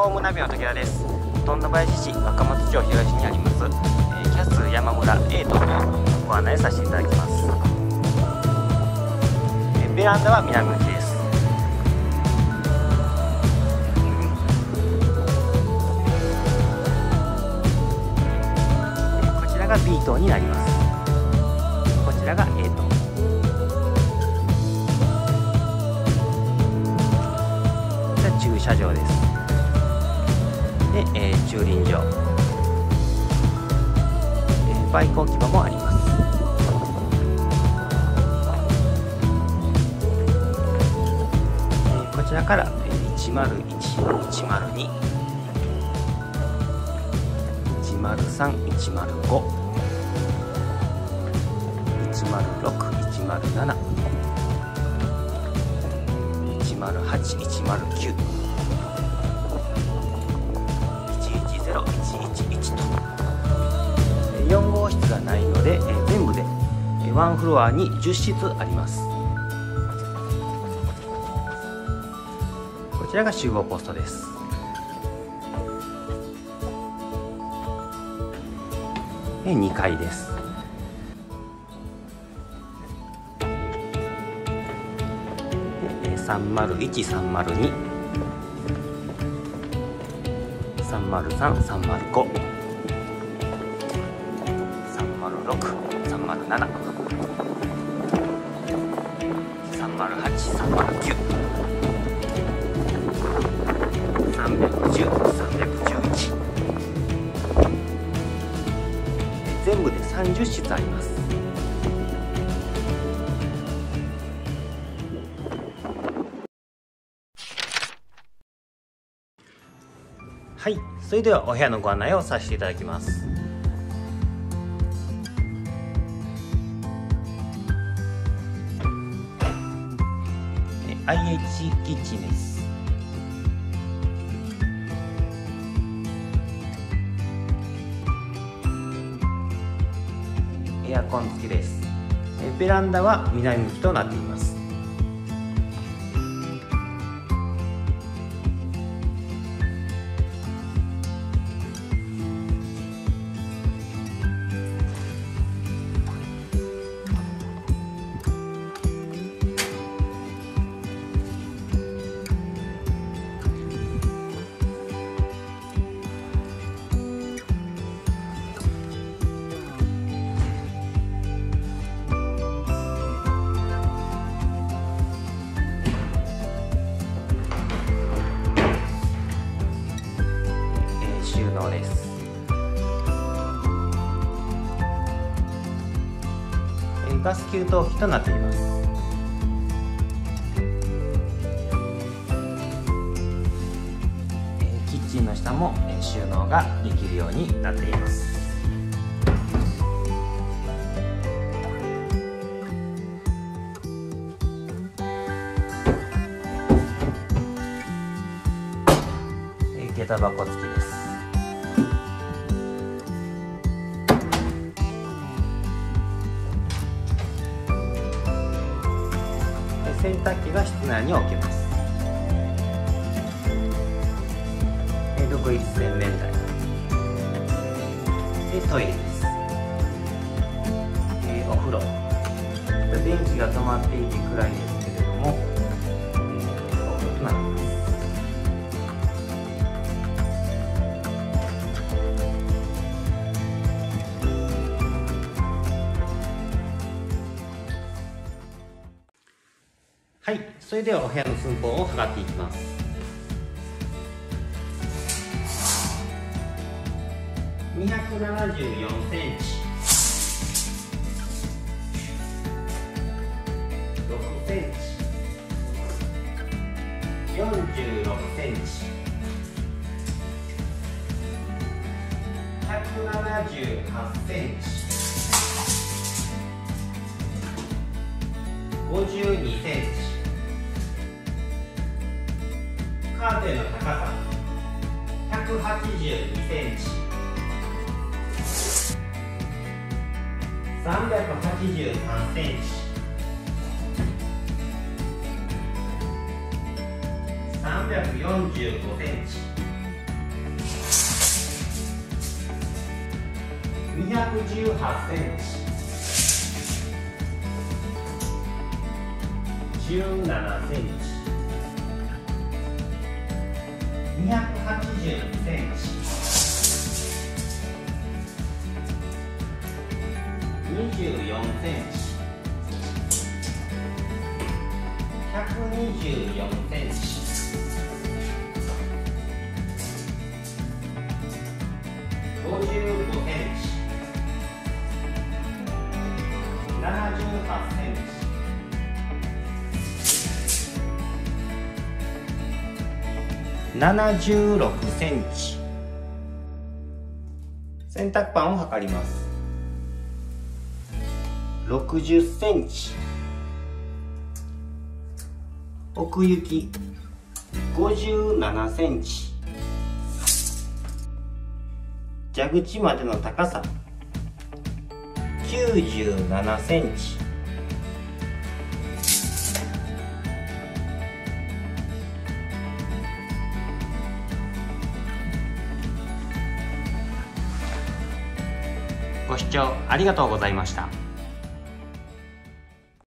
ホームナビの時はです。富田林市若松町東にあります、キャス山村 A 棟のご案内させていただきます。ベランダは南向きです。こちらが B 棟になります。こちらが A 棟。駐車場です。で、駐輪場、バイク置き場もあります。こちらから101、102、103、105、106、107、108、109、110、111と4号室がないので、全部で1フロアに10室あります。こちらが集合ポストです。2階です。301、302、303、305、306、307、308、309、310、311、全部で30室あります。はい、それではお部屋のご案内をさせていただきます。IH キッチンです。エアコン付きです。ベランダは南向きとなっています。収納です。ガス給湯器となっています。キッチンの下も収納ができるようになっています。下駄箱付きです。洗濯機が室内に置けます。独立洗面台でトイレです。お風呂、電気が止まっていて暗いですけれども、お風呂となっています。はい、それではお部屋の寸法を測っていきます。274センチ、6センチ、46センチ、178センチ、52センチ、カーテンの高さ182センチ、383センチ、345センチ、 218センチ、17センチ、280センチ、24センチ、124センチ、55センチ、78センチ、76センチ。洗濯板を測ります。60センチ。奥行き57センチ。蛇口までの高さ97センチ。ご視聴ありがとうございました。